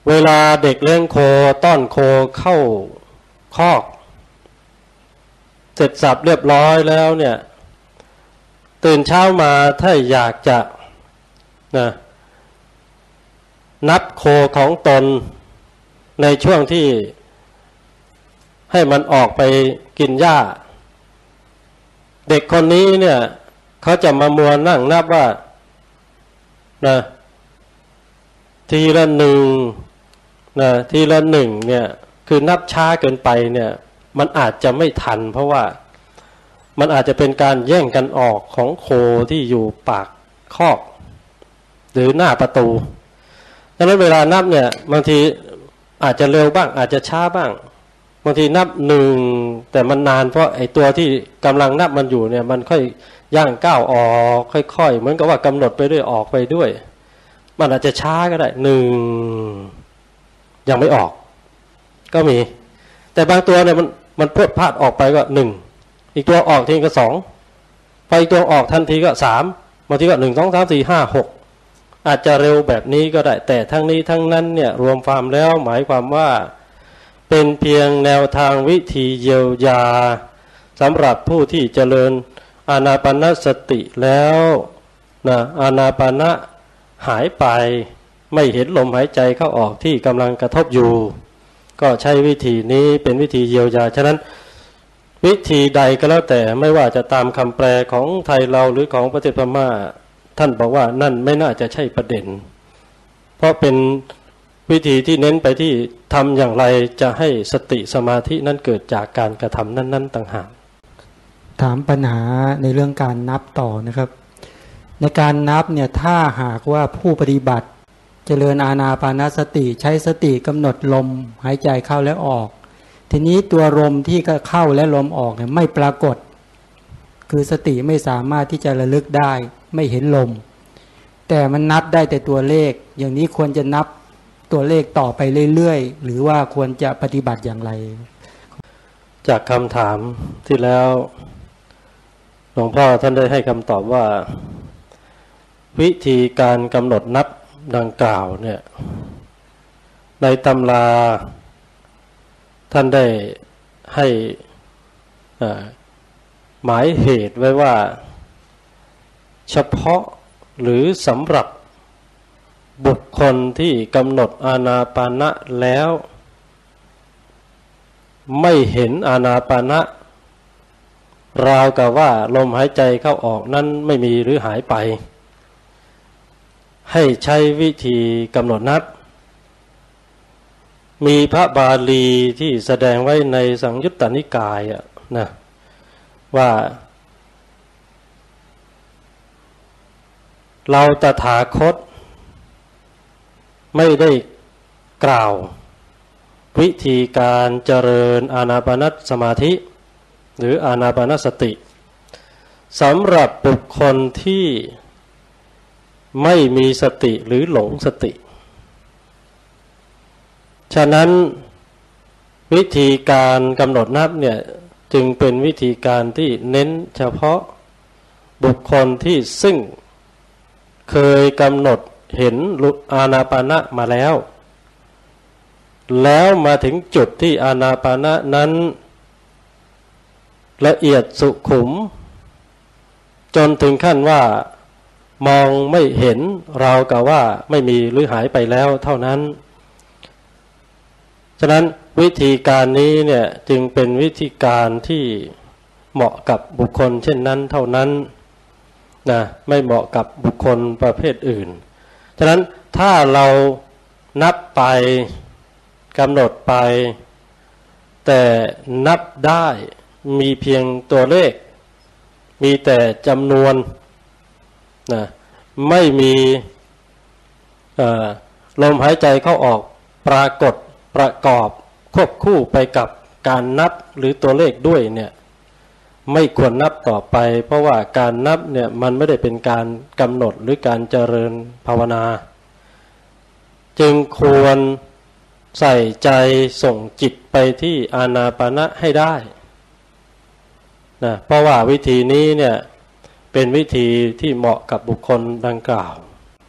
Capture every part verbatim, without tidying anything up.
เวลาเด็กเลี้ยงโคต้อนโคเข้าคอกเสร็จสับเรียบร้อยแล้วเนี่ยตื่นเช้ามาถ้าอยากจะนะนับโคของตนในช่วงที่ให้มันออกไปกินหญ้าเด็กคนนี้เนี่ยเขาจะมามัวนั่งนับว่านะทีละหนึ่งนะทีละหนึ่งเนี่ยคือนับช้าเกินไปเนี่ยมันอาจจะไม่ทันเพราะว่ามันอาจจะเป็นการแย่งกันออกของโคที่อยู่ปากคอกหรือหน้าประตูดังนั้นเวลานับเนี่ยบางทีอาจจะเร็วบ้างอาจจะช้าบ้างบางทีนับหนึ่งแต่มันนานเพราะไอ้ตัวที่กำลังนับมันอยู่เนี่ยมันค่อยย่างก้าวออกค่อยๆเหมือนกับว่ากำหนดไปด้วยออกไปด้วยมันอาจจะช้าก็ได้หนึ่งยังไม่ออกก็มีแต่บางตัวเนี่ยมันมันพรวดพลาดออกไปก็หนึ่งอีกตัวออกทีก็สองพออีกตัวออกทันทีก็สามบางทีก็หนึ่งสองสามสี่ห้าหกอาจจะเร็วแบบนี้ก็ได้แต่ทั้งนี้ทั้งนั้นเนี่ยรวมความแล้วหมายความว่าเป็นเพียงแนวทางวิธีเยียวยาสำหรับผู้ที่เจริญอานาปานสติแล้วนะอานาปานะหายไปไม่เห็นลมหายใจเข้าออกที่กำลังกระทบอยู่ก็ใช้วิธีนี้เป็นวิธีเยียวยาฉะนั้นวิธีใดก็แล้วแต่ไม่ว่าจะตามคำแปลของไทยเราหรือของประเทศพม่าท่านบอกว่านั่นไม่น่าจะใช่ประเด็นเพราะเป็นวิธีที่เน้นไปที่ทำอย่างไรจะให้สติสมาธินั้นเกิดจากการกระทำนั้นๆต่างหากถามปัญหาในเรื่องการนับต่อนะครับในการนับเนี่ยถ้าหากว่าผู้ปฏิบัติเจริญอานาปานสติใช้สติกำหนดลมหายใจเข้าและออกทีนี้ตัวลมที่เข้าและลมออกเนี่ยไม่ปรากฏคือสติไม่สามารถที่จะระลึกได้ไม่เห็นลมแต่มันนับได้แต่ตัวเลขอย่างนี้ควรจะนับตัวเลขต่อไปเรื่อยๆหรือว่าควรจะปฏิบัติอย่างไรจากคำถามที่แล้วหลวงพ่อท่านได้ให้คำตอบว่าวิธีการกำหนดนับดังกล่าวเนี่ยในตำราท่านได้ให้หมายเหตุไว้ว่าเฉพาะหรือสำหรับบุคคลที่กำหนดอานาปานะแล้วไม่เห็นอานาปานะราวกับว่าลมหายใจเข้าออกนั้นไม่มีหรือหายไปให้ใช้วิธีกำหนดนับมีพระบาลีที่แสดงไว้ในสังยุตตนิกายอ่ะนะว่าเราตถาคตไม่ได้กล่าววิธีการเจริญอานาปานสมาธิหรืออานาปานสติสำหรับบุคคลที่ไม่มีสติหรือหลงสติฉะนั้นวิธีการกำหนดนับเนี่ยจึงเป็นวิธีการที่เน้นเฉพาะบุคคลที่ซึ่งเคยกำหนดเห็นอานาปานะมาแล้วแล้วมาถึงจุดที่อานาปานะนั้นละเอียดสุขุมจนถึงขั้นว่ามองไม่เห็นราวกับว่าไม่มีหรือหายไปแล้วเท่านั้นฉะนั้นวิธีการนี้เนี่ยจึงเป็นวิธีการที่เหมาะกับบุคคลเช่นนั้นเท่านั้นนะไม่เหมาะกับบุคคลประเภทอื่นฉะนั้นถ้าเรานับไปกำหนดไปแต่นับได้มีเพียงตัวเลขมีแต่จำนวนนะไม่มีลมหายใจเข้าออกปรากฏประกอบควบคู่ไปกับการนับหรือตัวเลขด้วยเนี่ยไม่ควรนับต่อไปเพราะว่าการนับเนี่ยมันไม่ได้เป็นการกำหนดหรือการเจริญภาวนาจึงควรใส่ใจส่งจิตไปที่อานาปานะให้ได้นะเพราะว่าวิธีนี้เนี่ยเป็นวิธีที่เหมาะกับบุคคลดังกล่าว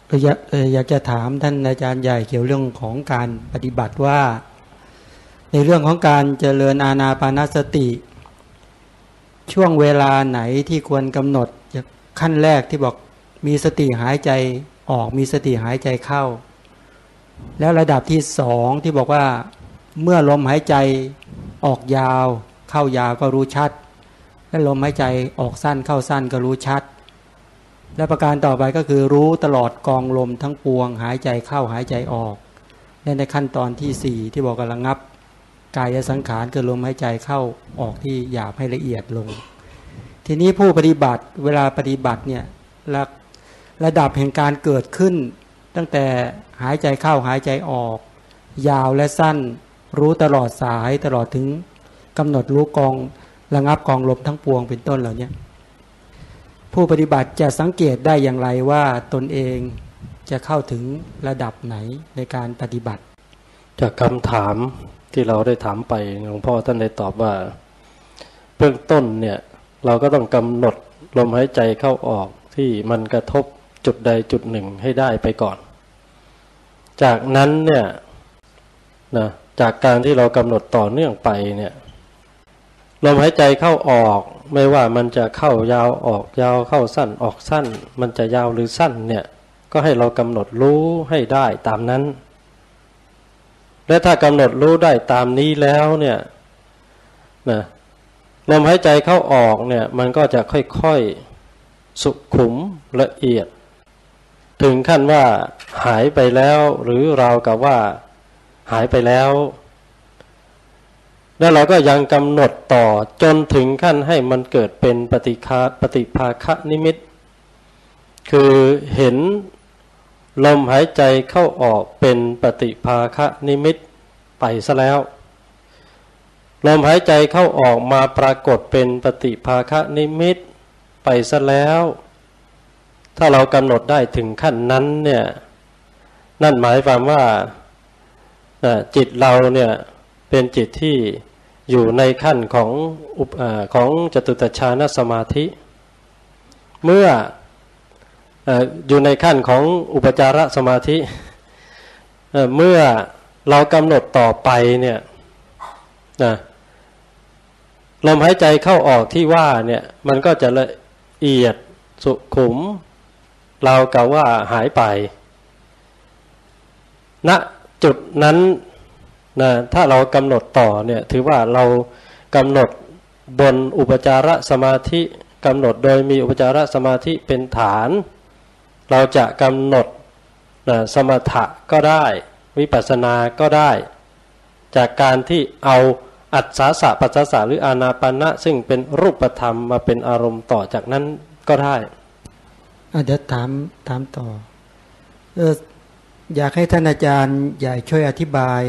อยากอยากจะถามท่านอาจารย์ใหญ่เกี่ยวเรื่องของการปฏิบัติว่าในเรื่องของการเจริญอานาปานสติช่วงเวลาไหนที่ควรกำหนดขั้นแรกที่บอกมีสติหายใจออกมีสติหายใจเข้าแล้วระดับที่สองที่บอกว่าเมื่อลมหายใจออกยาวเข้ายาวก็รู้ชัดและลมหายใจออกสั้นเข้าสั้นก็รู้ชัดและประการต่อไปก็คือรู้ตลอดกองลมทั้งปวงหายใจเข้าหายใจออกและในขั้นตอนที่สี่ที่บอกว่าระงับกายสังขารคือลมหายใจเข้าออกที่หยาบให้ละเอียดลงทีนี้ผู้ปฏิบัติเวลาปฏิบัติเนี่ยระระดับแห่งการเกิดขึ้นตั้งแต่หายใจเข้าหายใจออกยาวและสั้นรู้ตลอดสายตลอดถึงกำหนดรู้กองระงับกองลมทั้งปวงเป็นต้นเหล่านี้ผู้ปฏิบัติจะสังเกตได้อย่างไรว่าตนเองจะเข้าถึงระดับไหนในการปฏิบัติจากคำถามที่เราได้ถามไปหลวงพ่อท่านได้ตอบว่าเบื้องต้นเนี่ยเราก็ต้องกำหนดลมหายใจเข้าออกที่มันกระทบจุดใดจุดหนึ่งให้ได้ไปก่อนจากนั้นเนี่ยนะจากการที่เรากำหนดต่อเนื่องไปเนี่ยลมหายใจเข้าออกไม่ว่ามันจะเข้ายาวออกยาวเข้าสั้นออกสั้นมันจะยาวหรือสั้นเนี่ยก็ให้เรากำหนดรู้ให้ได้ตามนั้นและถ้ากำหนดรู้ได้ตามนี้แล้วเนี่ยนะลมหายใจเข้าออกเนี่ยมันก็จะค่อยๆสุขุมละเอียดถึงขั้นว่าหายไปแล้วหรือราวกับว่าหายไปแล้วแล้วเราก็ยังกำหนดต่อจนถึงขั้นให้มันเกิดเป็นปฏิฆาปฏิภาคะนิมิตคือเห็นลมหายใจเข้าออกเป็นปฏิภาคะนิมิตไปซะแล้วลมหายใจเข้าออกมาปรากฏเป็นปฏิภาคะนิมิตไปซะแล้วถ้าเรากำหนดได้ถึงขั้นนั้นเนี่ยนั่นหมายความว่าจิตเราเนี่ยเป็นจิตที่อยู่ในขั้นของของจตุตฌานสมาธิเมื่ออยู่ในขั้นของอุปจารสมาธิเมื่อเรากำหนดต่อไปเนี่ยนะลมหายใจเข้าออกที่ว่าเนี่ยมันก็จะละเอียดสุขุมเรากล่าวว่าหายไปณจุดนั้นนะถ้าเรากำหนดต่อเนี่ยถือว่าเรากำหนดบนอุปจารสมาธิกำหนดโดยมีอุปจารสมาธิเป็นฐานเราจะกำหนดนะสมถะก็ได้วิปัสสนาก็ได้จากการที่เอาอัศสาสะปัสสสะหรืออานาปานะซึ่งเป็นรูปธรรมมาเป็นอารมณ์ต่อจากนั้นก็ได้เดี๋ยวถามถามต่อเอออยากให้ท่านอาจารย์ใหญ่ช่วยอธิบาย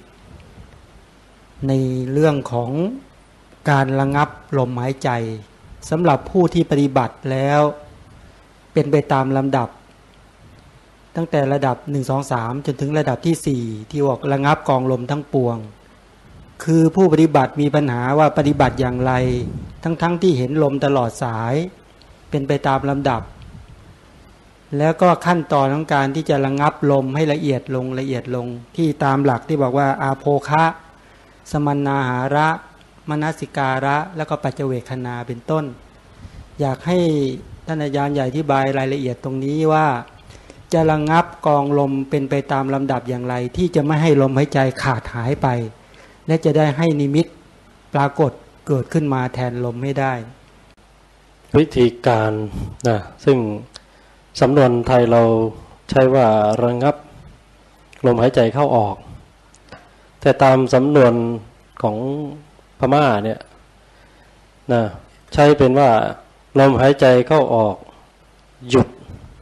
ในเรื่องของการระงับลมหายใจสำหรับผู้ที่ปฏิบัติแล้วเป็นไปตามลำดับตั้งแต่ระดับหนึ่ง สอง สามจนถึงระดับที่สี่ที่บอกระงับกองลมทั้งปวงคือผู้ปฏิบัติมีปัญหาว่าปฏิบัติอย่างไรทั้งๆ ท, ที่เห็นลมตลอดสายเป็นไปตามลำดับแล้วก็ขั้นตอนของการที่จะระงับลมให้ละเอียดลงละเอียดลงที่ตามหลักที่บอกว่าอาโภคะสมัณนาหาระมนสิการะแล้วก็ปัจเจเวคขณาเป็นต้นอยากให้ท่านอาจารย์ใหญ่อธิบายรายละเอียดตรงนี้ว่าจะระงับกองลมเป็นไปตามลำดับอย่างไรที่จะไม่ให้ลมหายใจขาดหายไปและจะได้ให้นิมิตปรากฏเกิดขึ้นมาแทนลมไม่ได้วิธีการนะซึ่งสำนวนไทยเราใช้ว่าระงับลมหายใจเข้าออกแต่ตามสำนวนของพม่าเนี่ยนะใช้เป็นว่าลมหายใจเข้าออกหยุด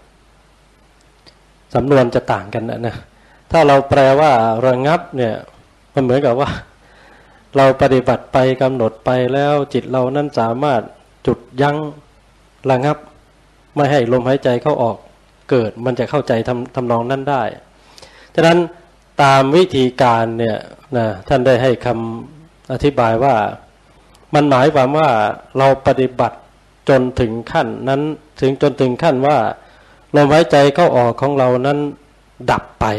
สำนวนจะต่างกันนะนะถ้าเราแปลว่าระงับเนี่ยมันเหมือนกับว่าเราปฏิบัติไปกำหนดไปแล้วจิตเรานั้นสามารถจุดยั้งระงับไม่ให้ลมหายใจเข้าออกเกิดมันจะเข้าใจทำทำนองนั้นได้ฉะนั้นตามวิธีการเนี่ยนะท่านได้ให้คำอธิบายว่ามันหมายความว่าเราปฏิบัติจนถึงขั้นนั้นถึงจนถึงขั้นว่าลมหายใจเข้าออกของเรานั้นดับไป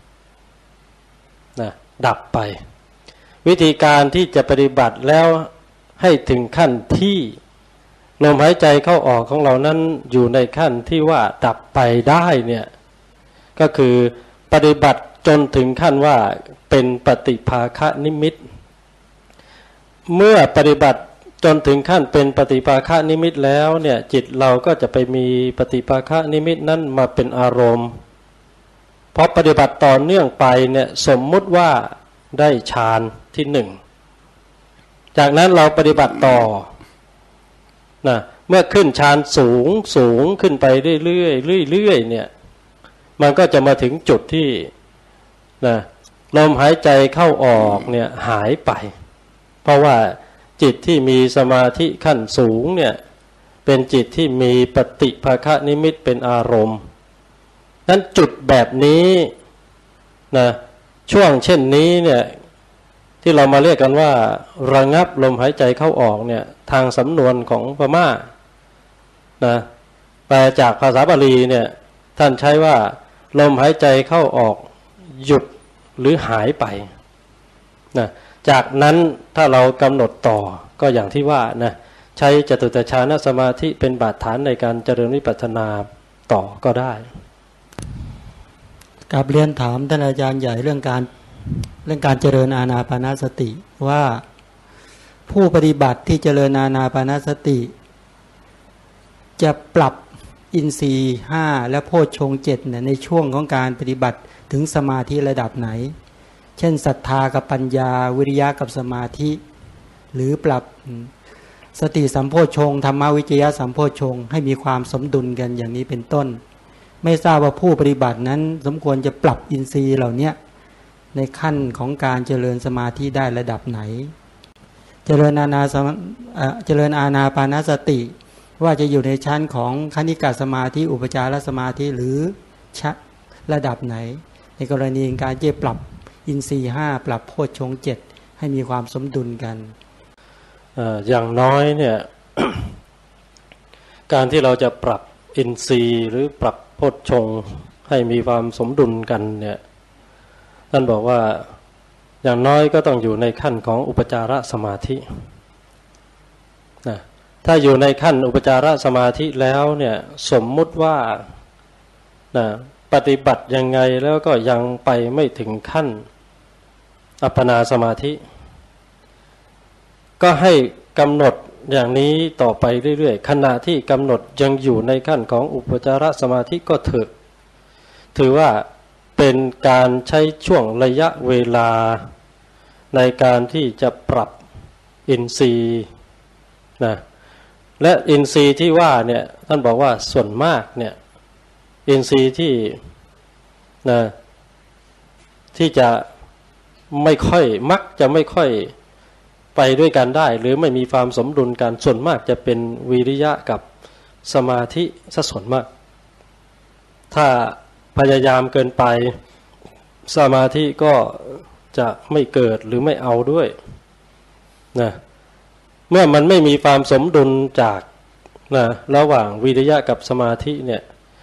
นะดับไปวิธีการที่จะปฏิบัติแล้วให้ถึงขั้นที่ลมหายใจเข้าออกของเรานั้นอยู่ในขั้นที่ว่าดับไปได้เนี่ยก็คือปฏิบัติจนถึงขั้นว่าเป็นปฏิภาคนิมิตเมื่อปฏิบัติจนถึงขั้นเป็นปฏิภาคนิมิตแล้วเนี่ยจิตเราก็จะไปมีปฏิภาคนิมิตนั้นมาเป็นอารมณ์พอปฏิบัติต่อเนื่องไปเนี่ยสมมุติว่าได้ฌานที่หนึ่งจากนั้นเราปฏิบัติต่อนะเมื่อขึ้นฌานสูงสูงขึ้นไปเรื่อยๆเรื่อยๆเนี่ยมันก็จะมาถึงจุดที่นะลมหายใจเข้าออกเนี่ยหายไปเพราะว่าจิตที่มีสมาธิขั้นสูงเนี่ยเป็นจิตที่มีปฏิภาคนิมิตเป็นอารมณ์นั้นจุดแบบนี้นะช่วงเช่นนี้เนี่ยที่เรามาเรียกกันว่าระงับลมหายใจเข้าออกเนี่ยทางสำนวนของพม่านะแปลจากภาษาบาลีเนี่ยท่านใช้ว่าลมหายใจเข้าออกหยุดหรือหายไปนะจากนั้นถ้าเรากำหนดต่อก็อย่างที่ว่านะใช้จตุตฌานสมาธิเป็นบาดฐานในการเจริญวิปัสสนาต่อก็ได้กับเรียนถามท่านอาจารย์ใหญ่เรื่องการเรื่องการเจริญอานาปานสติว่าผู้ปฏิบัติที่เจริญอานาปานสติจะปรับอินทรีย์ห้าและโพชฌงค์เจ็ดเนี่ยในช่วงของการปฏิบัติถึงสมาธิระดับไหนเช่นศรัทธากับปัญญาวิริยะกับสมาธิหรือปรับสติสัมโพชฌงค์ธรรมวิจยะสัมโพชฌงค์ให้มีความสมดุลกันอย่างนี้เป็นต้นไม่ทราบว่าผู้ปฏิบัตินั้นสมควรจะปรับอินทรีย์เหล่านี้ในขั้นของการเจริญสมาธิได้ระดับไหนเจริญอานาเจริญอานาปานสติว่าจะอยู่ในชั้นของคณิกะสมาธิอุปจารสมาธิหรือระดับไหนในกรณีการจะปรับอินทรีย์ห้าปรับโพชฌงค์เจ็ดให้มีความสมดุลกันอย่างน้อยเนี่ย การที่เราจะปรับอินทรีย์หรือปรับโพชฌงค์ให้มีความสมดุลกันเนี่ยท่านบอกว่าอย่างน้อยก็ต้องอยู่ในขั้นของอุปจารสมาธินะถ้าอยู่ในขั้นอุปจารสมาธิแล้วเนี่ยสมมุติว่านะปฏิบัติยังไงแล้วก็ยังไปไม่ถึงขั้นอัปปนาสมาธิก็ให้กำหนดอย่างนี้ต่อไปเรื่อยๆขณะที่กำหนดยังอยู่ในขั้นของอุปจารสมาธิก็เถอะถือว่าเป็นการใช้ช่วงระยะเวลาในการที่จะปรับอินทรีย์นะและอินทรีย์ที่ว่าเนี่ยท่านบอกว่าส่วนมากเนี่ยอินทรีย์ที่นะที่จะไม่ค่อยมักจะไม่ค่อยไปด้วยกันได้หรือไม่มีความสมดุลกันส่วนมากจะเป็นวิริยะกับสมาธิซะส่วนมากถ้าพยายามเกินไปสมาธิก็จะไม่เกิดหรือไม่เอาด้วยนะเมื่อมันไม่มีความสมดุลจากนะระหว่างวิริยะกับสมาธิเนี่ย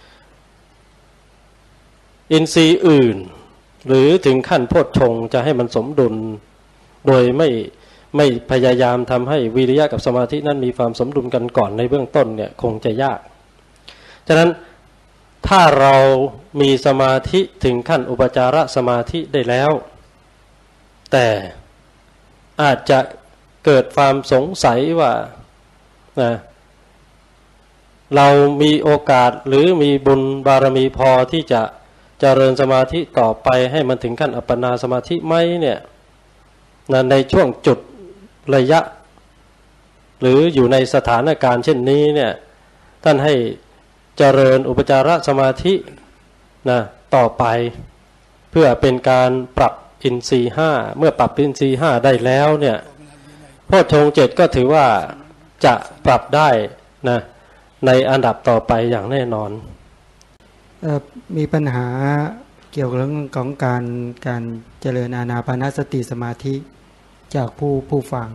อินทรีย์อื่นหรือถึงขั้นโพชฌงค์จะให้มันสมดุลโดยไม่ไม่พยายามทำให้วิริยะกับสมาธินั้นมีความสมดุลกันก่อนในเบื้องต้นเนี่ยคงจะยากฉะนั้นถ้าเรามีสมาธิถึงขั้นอุปจารสมาธิได้แล้วแต่อาจจะเกิดความสงสัยว่านะเรามีโอกาสหรือมีบุญบารมีพอที่จะเจริญสมาธิต่อไปให้มันถึงขั้นอัปปนาสมาธิไหมเนี่ยนะในช่วงจุดระยะหรืออยู่ในสถานการณ์เช่นนี้เนี่ยท่านให้เจริญอุปจารสมาธินะต่อไปเพื่อเป็นการปรับอินทรีย์ห้าเมื่อปรับอินทรีย์ห้าได้แล้วเนี่ยโพชฌงค์เจ็ดก็ถือว่าจะปรับได้นะในอันดับต่อไปอย่างแน่นอนเอ่อมีปัญหาเกี่ยวกับเรื่องของการการเจริญอานาปานสติสมาธิจากผู้ผู้ฟัง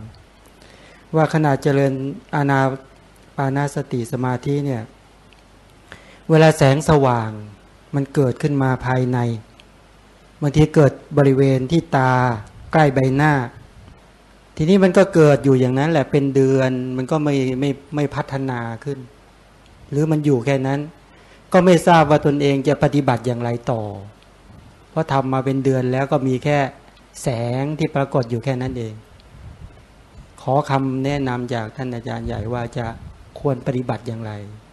ว่าขณะเจริญอานาปานสติสมาธิเนี่ยเวลาแสงสว่างมันเกิดขึ้นมาภายในบางทีเกิดบริเวณที่ตาใกล้ใบหน้าทีนี้มันก็เกิดอยู่อย่างนั้นแหละเป็นเดือนมันก็ไม่ไม่ไม่พัฒนาขึ้นหรือมันอยู่แค่นั้นก็ไม่ทราบว่าตนเองจะปฏิบัติอย่างไรต่อเพราะทำมาเป็นเดือนแล้วก็มีแค่แสงที่ปรากฏอยู่แค่นั้นเองขอคำแนะนำจากท่านอาจารย์ใหญ่ว่าจะควรปฏิบัติอย่างไร